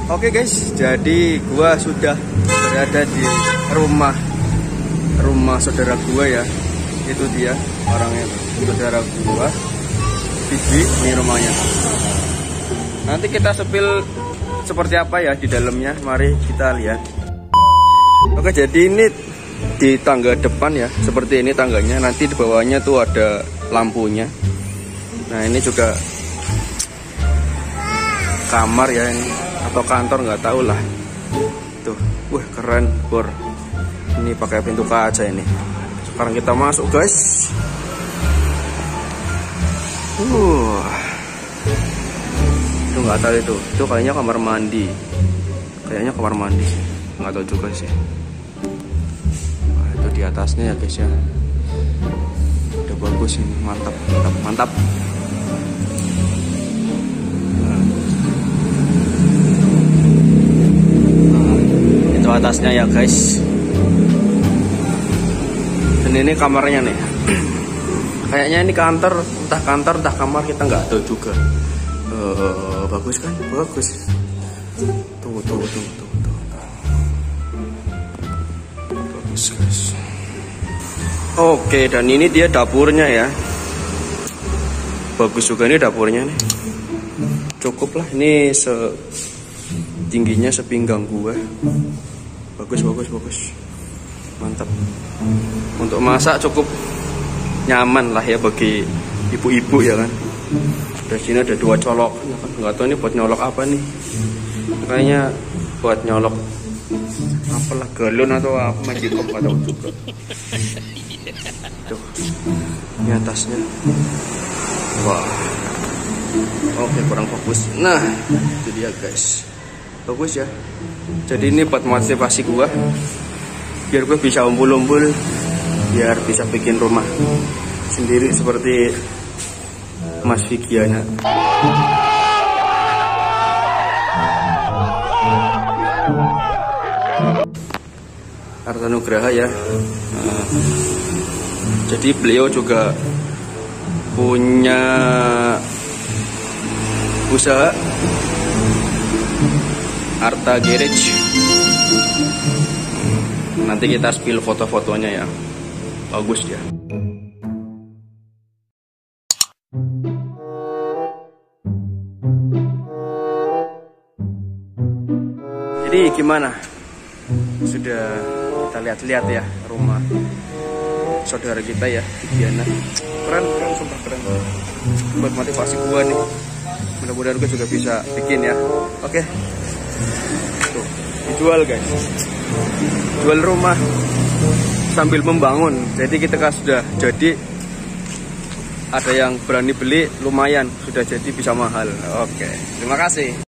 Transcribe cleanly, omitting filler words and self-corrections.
Oke guys, jadi gua sudah berada di rumah saudara gua ya. Itu dia orangnya, saudara gua. Bibi, ini rumahnya. Nanti kita sepil seperti apa ya di dalamnya. Mari kita lihat. Oke, jadi ini di tangga depan ya, seperti ini tangganya. Nanti di bawahnya tuh ada lampunya. Nah, ini juga kamar ya ini, atau kantor nggak tahu lah. Tuh, wah keren bor. Ini pakai pintu kaca ini. Sekarang kita masuk guys. Itu nggak tahu itu kayaknya kamar mandi. Kayaknya kamar mandi sih. Nggak tahu juga sih. Wah, itu di atasnya ya guys ya. Udah bagus ini, mantap. Itu atasnya ya guys. Dan ini kamarnya nih. Kayaknya ini kantor, entah kamar, kita nggak tahu juga. Bagus kan? Bagus. Tunggu. Bagus guys. Oke, dan ini dia dapurnya ya. Bagus juga ini dapurnya nih. Cukup lah, ini tingginya sepinggang gua. Bagus. Mantap. Untuk masak cukup nyaman lah ya bagi ibu-ibu ya kan. Di sini ada 2 colok. Nggak tahu ini buat nyolok apa nih. Kayaknya buat nyolok apalah, galon atau apa, magicom nggak tahu juga. Tuh, ini atasnya. Wah. Oke, kurang fokus. Nah, itu dia guys. Bagus ya. Jadi ini buat motivasi gua, biar gue bisa umpul-umpul, biar bisa bikin rumah sendiri seperti Mas Vigiana. Arta Nugraha ya. Jadi beliau juga punya usaha Arta Garage. Nanti kita spill foto-fotonya ya. Bagus dia. Jadi gimana? Sudah kita lihat-lihat ya rumah saudara kita ya, Vigiana. Keren, sumpah keren. Buat motivasi gua nih. Mudah-mudahan gua juga bisa bikin ya. Oke. Tuh, dijual guys. Jual rumah sambil membangun. Jadi kita kan sudah jadi, ada yang berani beli, lumayan sudah jadi bisa mahal. Oke, terima kasih.